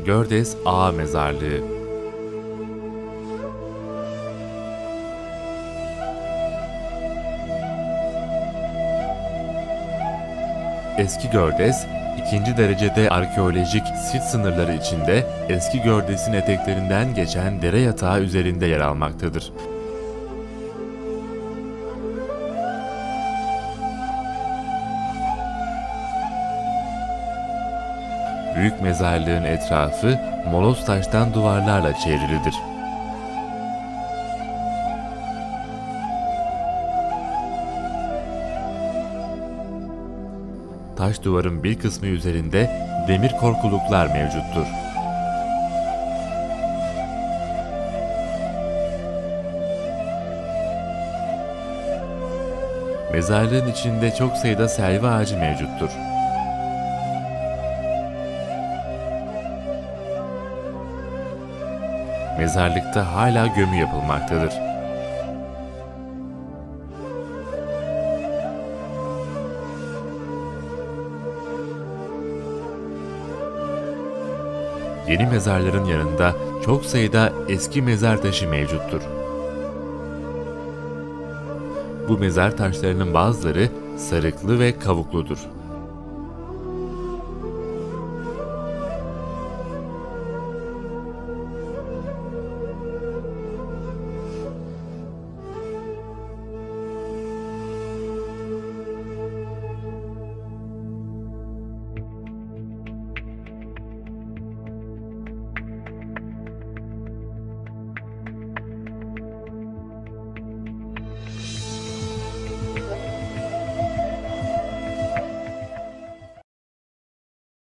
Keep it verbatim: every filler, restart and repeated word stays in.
Gördes Ağa Mezarlığı. Eski Gördes, ikinci derecede arkeolojik sit sınırları içinde Eski Gördes'in eteklerinden geçen dere yatağı üzerinde yer almaktadır. Büyük mezarlığın etrafı moloz taştan duvarlarla çevrilidir. Taş duvarın bir kısmı üzerinde demir korkuluklar mevcuttur. Mezarlığın içinde çok sayıda selvi ağacı mevcuttur. Mezarlıkta hala gömü yapılmaktadır. Yeni mezarların yanında çok sayıda eski mezar taşı mevcuttur. Bu mezar taşlarının bazıları sarıklı ve kavukludur.